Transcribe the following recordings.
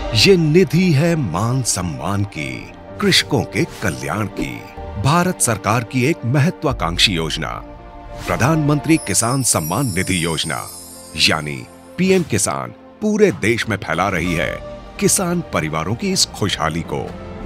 ये निधि है मान सम्मान की, कृषकों के कल्याण की। भारत सरकार की एक महत्वाकांक्षी योजना, प्रधानमंत्री किसान सम्मान निधि योजना यानी पीएम किसान, पूरे देश में फैला रही है किसान परिवारों की इस खुशहाली को।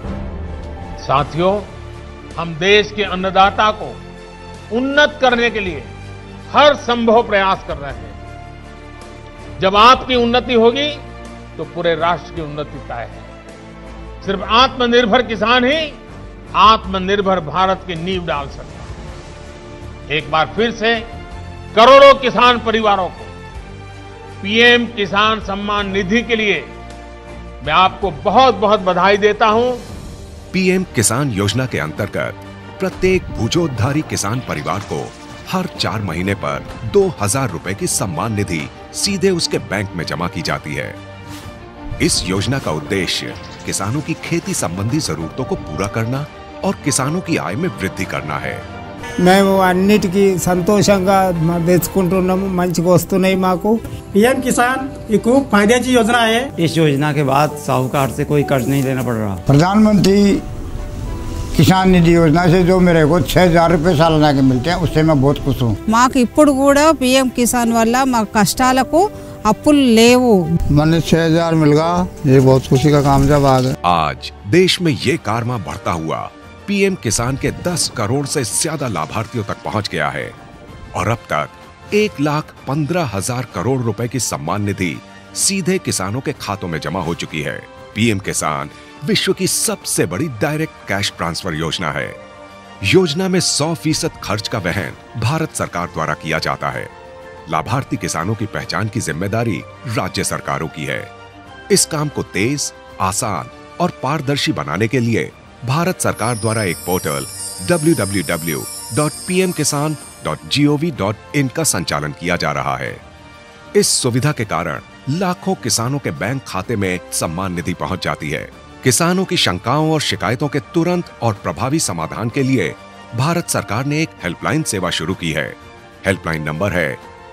साथियों, हम देश के अन्नदाता को उन्नत करने के लिए हर संभव प्रयास कर रहे हैं। जब आपकी उन्नति होगी तो पूरे राष्ट्र की उन्नति तय है। सिर्फ आत्मनिर्भर किसान ही आत्मनिर्भर भारत की नींव डाल सकता है। एक बार फिर से करोड़ों किसान परिवारों को पीएम किसान सम्मान निधि के लिए मैं आपको बहुत बहुत बधाई देता हूं। पीएम किसान योजना के अंतर्गत प्रत्येक भूजोद्धारी किसान परिवार को हर 4 महीने पर 2000 रुपए की सम्मान निधि सीधे उसके बैंक में जमा की जाती है। इस योजना का उद्देश्य किसानों की खेती संबंधी जरूरतों को पूरा करना और किसानों की आय में वृद्धि करना है। మేము అన్నిటికీ సంతోషంగా తెచ్చుకుంటున్నాము, మంచిగా వస్తున్నాయి మాకు। पीएम किसान ये खूब फायद्याची योजना है। इस योजना के बाद साहूकार से कोई कर्ज नहीं लेना पड़ रहा। प्रधानमंत्री किसान निधि योजना से जो मेरे को 6000 रुपये सालाना के मिलते हैं, उससे मैं बहुत खुश हूँ। మాకు ఇప్పుడు కూడా पीएम किसान వల్ల మా కష్టాలకు అప్పులు లేవు। मैंने 6000 मिल गया, ये बहुत खुशी का काम जब आ गया। आज देश में ये कारवां बढ़ता हुआ पीएम किसान के 10 करोड़ से ज्यादा लाभार्थियों तक पहुंच गया है और अब तक 1,15,000 करोड़ रुपए की सम्मान निधि सीधे किसानों के खातों में जमा हो चुकी है। पीएम किसान विश्व की सबसे बड़ी डायरेक्ट कैश ट्रांसफर योजना है। योजना में 100% खर्च का वहन भारत सरकार द्वारा किया जाता है। लाभार्थी किसानों की पहचान की जिम्मेदारी राज्य सरकारों की है। इस काम को तेज, आसान और पारदर्शी बनाने के लिए भारत सरकार द्वारा एक पोर्टल www.pmkisan.gov.in का संचालन किया जा रहा है। इस सुविधा के कारण लाखों किसानों के बैंक खाते में सम्मान निधि पहुंच जाती है। किसानों की शंकाओं और शिकायतों के तुरंत और प्रभावी समाधान के लिए भारत सरकार ने एक हेल्पलाइन सेवा शुरू की है। हेल्पलाइन नंबर है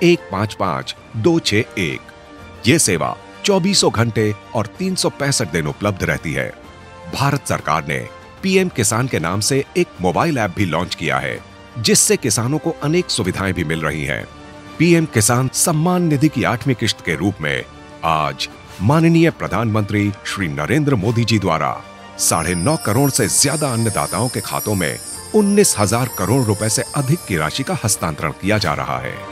155261। ये सेवा 24 घंटे और 365 दिन उपलब्ध रहती है। भारत सरकार ने पीएम किसान के नाम से एक मोबाइल ऐप भी लॉन्च किया है, जिससे किसानों को अनेक सुविधाएं भी मिल रही हैं। पीएम किसान सम्मान निधि की 8वीं किश्त के रूप में आज माननीय प्रधानमंत्री श्री नरेंद्र मोदी जी द्वारा 9.5 करोड़ से ज्यादा अन्नदाताओं के खातों में 19,000 करोड़ रुपए से अधिक की राशि का हस्तांतरण किया जा रहा है।